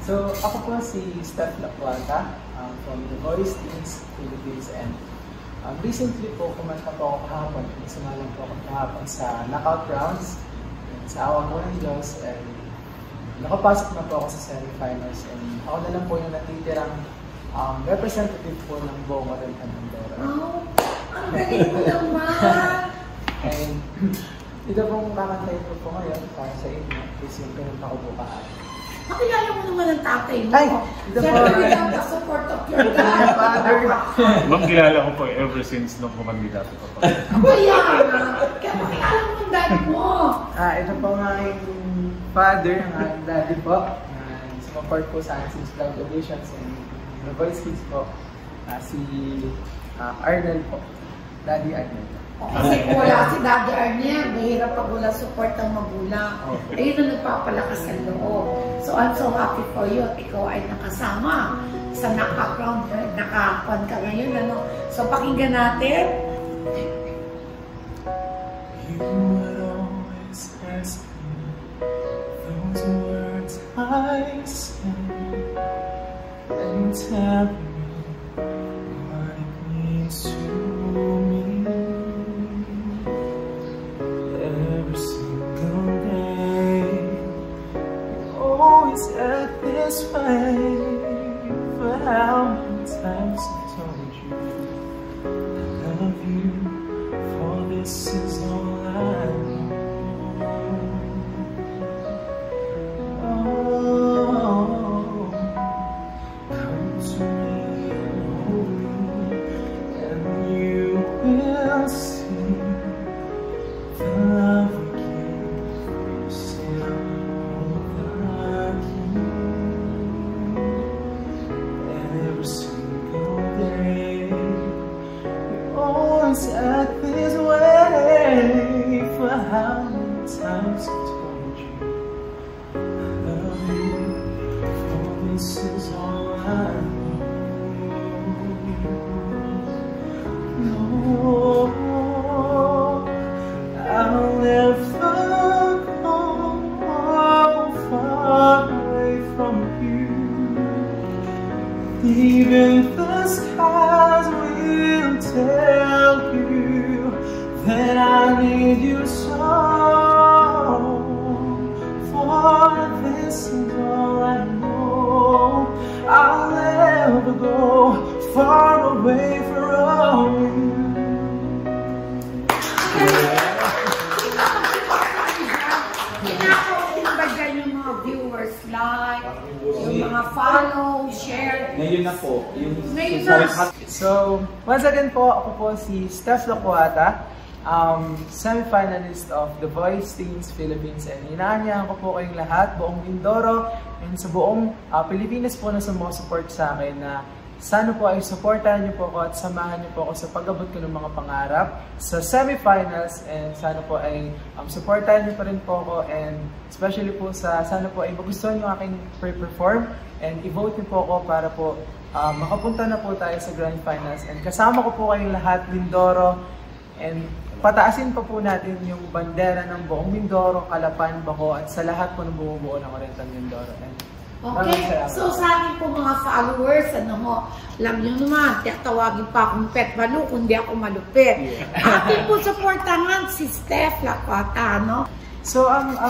So, ako po si Steph Lapuata from The Voice Teens Philippines, and recently po kumanta po ako kahapon. Sumalang po ako kahapon sa knockout rounds and sa awa po ng Diyos, and nakapasok na po ako sa semifinals, and ako na lang po yung natitirang representative po ng buong Oriental Mindoro. Oh, ang galing mo naman! And ito pong kakantayin ko po ngayon para sa inyo is yung pinunta ko po kahapon. Makilala mo naman ang tatay mo. Ay! Ito po! Siyempre, ang support of your dad. Ma'am, kilala ko po ever since nung kumandidato ko pa. Kaya makilala mo ang dad mo. Ito po ang aking father, ang aking daddy po. Sumaport po sa akin since Vlog Auditions and The Voice Kids po. Si Arnel po. Daddy Arnel. Kasi kung wala si Daddy Arnel, mahirap pag wala support ng magulang. Ayun ang nagpapalakas ng loob. So I'm so happy for you at ikaw ay nakasama sa naka-crown, naka-con ka ngayon. Ano? So pakinggan natin. You would always ask me those words I say and tell me what it means to me. Every single day you always act this way. For how many times I've told you I love you, for this is all I know. Oh, come to me and hold me, and you will see the love we give still the key. And every single day you always act this way. For how many times I've told you I love you, for this is all I know. No, I'll never go far away from you. Even the skies will tell you that I need you so. For this is all I know. I'll never go far away from you. Kinakaw yung mga viewers like, yung mga follow, share. Ngayon na po. Ngayon na. So, once again po, ako po si Steph Lapuata, semi-finalist of The Voice Teens Philippines, and inaanyahan ko po kayong lahat, buong Mindoro, and sa buong Pilipinas po na sumusupport sa akin na sana po ay supportahan niyo po ako at samahan niyo po ako sa pag-abot ko ng mga pangarap sa semi-finals, and sana po ay supportahan niyo pa rin po ako, and especially po sana po ay magustuhan niyo aking pre-perform and i-vote niyo po ako para po makapunta na po tayo sa Grand Finals, and kasama ko po kayong lahat, Mindoro, and pataasin pa po natin yung bandera ng buong Mindoro, Calapan, Baco, at sa lahat po ng bumubuo ng Oriental Mindoro. And okay, so sa akin po mga followers, alam nyo naman, tawagin pa akong Pet Balu, kundi ako malupit. Akin po supportangan si Steph Lapuata, no? So,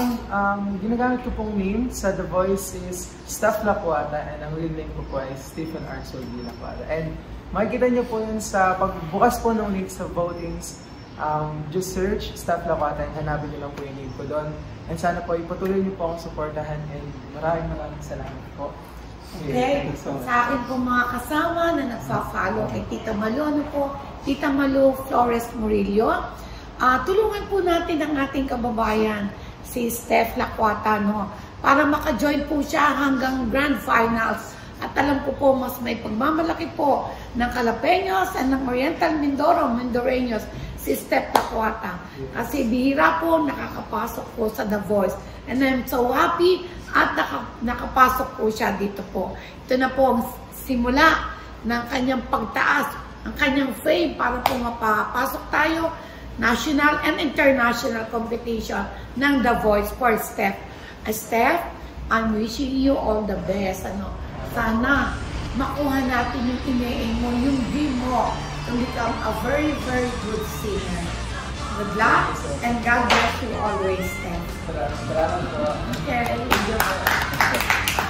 ang ginagamit ko pong name sa The Voice is Steph Lapuata, and ang real name ko po ay Stephen Arsoldi Lapuata. And makikita nyo po yun sa pagbukas po ng link sa votings. Just search Steph Lapuata and hanapin nyo lang po yung name ko doon. And sana po ipatuloy nyo po akong supportahan, and maraming salamat po. Okay, sa akin po mga kasama na nagpa-follow kay Tita Malu, Tita Malu Flores Murillo. Tulungan po natin ang ating kababayan, si Steph Lapuata, para maka-join po siya hanggang Grand Finals. At alam ko po, mas may pagmamalaki po ng Calapeños at ng Oriental Mindoro, Mindoreños, si Steph Lapuata. Kasi bihira po nakakapasok po sa The Voice. And I'm so happy at nakapasok po siya dito po. Ito na po ang simula ng kanyang pagtaas, ang kanyang fame para po mapapasok tayo national and international competition ng The Voice for Steph. Steph, I'm wishing you all the best. Sana makuha natin yung ine-aim mo, yung dream mo to become a very, very good singer. Good luck, and God bless you always, Steph. Salamat po. Okay,